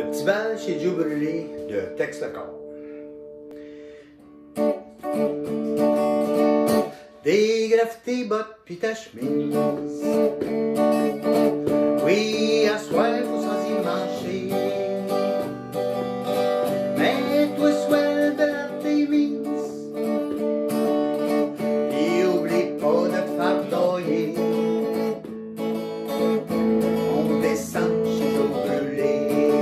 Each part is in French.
petit bal chez Joe Brûlé de Texte le corps. Dégraffe tes bottes pis ta chemise. Oui, à soir, faut s'en y marcher. Mets-toi swell de la témise. Et oublie pas de te fardoyer. On descend chez Joe Brûlé.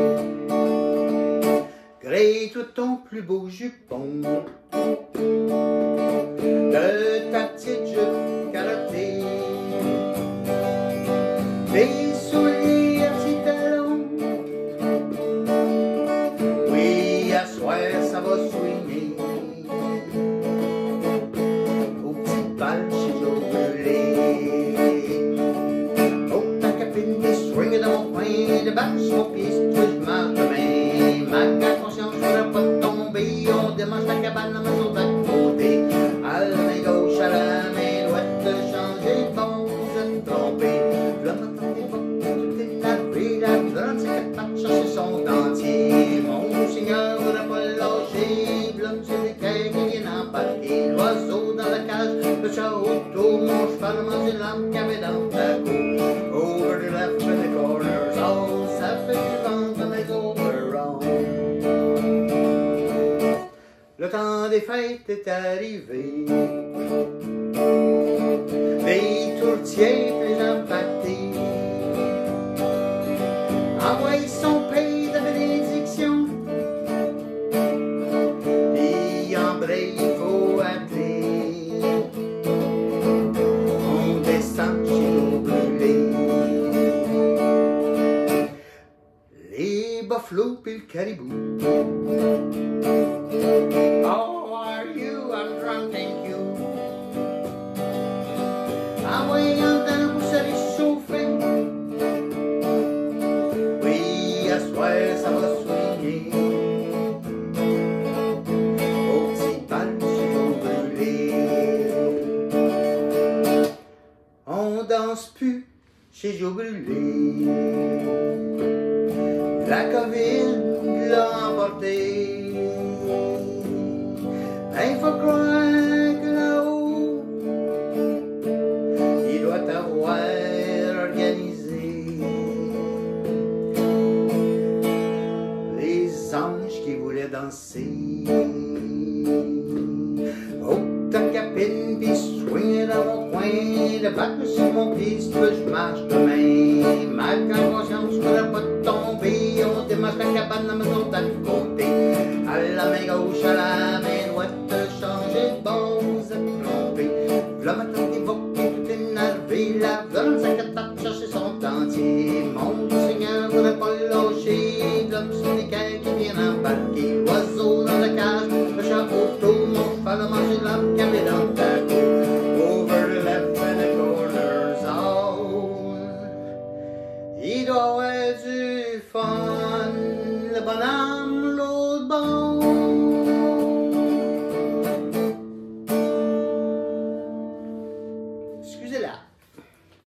Grille-toi ton plus beau jupon. De ta petite jupe carottée, des souliers à petits talons. Oui, à soir, ça va swinger au petit bal chez Joe Brûlé. Oh, ta capine des swings dans mon coin, de balle sur mon pied, si tu veux, je marche demain. Ma conscience ne va pas tomber, on démange la cabane à ma maison d'à côté. À la main gauche, à la main droite, de changer bon, vous êtes trompé. Là, m'attendez pas, tout est navré, la blonde, c'est qu'elle part chercher son dentier. Mon seigneur n'a pas lâché, blonde, c'est les quais qui viennent embarquer. L'oiseau dans la cage, le chat autour, mon cheval mange une lampe qu'il y avait dans ta cour. Over the left in the corners, oh, ça fait du vent dans les overalls. Le temps des fêtes est arrivé. Les tourtiers et les gens pâtés envoient son pays de bénédiction. Puis en vrai, il faut appeler. On descend chez Joe Brûlé. Les buffalo puis le caribou. How are you? I'm drunk, thank you. Envoyant dans pour se réchauffer. Oui, à soir, ça va swinger au petit bal chez Joe Brûlé. On danse plus chez Joe Brûlé. La COVID l'a emporté. Il faut croire que là-haut, il doit avoir organisé les anges qui voulaient danser. Oh, ta capine, pis swing dans mon coin, le bac sur mon pied, si tu veux, je marche demain. Ma conscience ne va pas tomber, on démarche la cabane à ma maison d'à côté. À la main gauche, à la main droite, changer de bon, vous êtes trompé. V'là maintenant évoqué, tout énervé, la violence à quatre pattes chercher son dentier. Mon Seigneur voudrait pas lâcher, l'homme sur les quais qui vient embarquer. L'oiseau dans la cage, le chat autour, mon cheval a mangé l'âme qu'il y avait dans ta cour. Over the left and the corners, oh, il doit avoir du fun, le bonheur.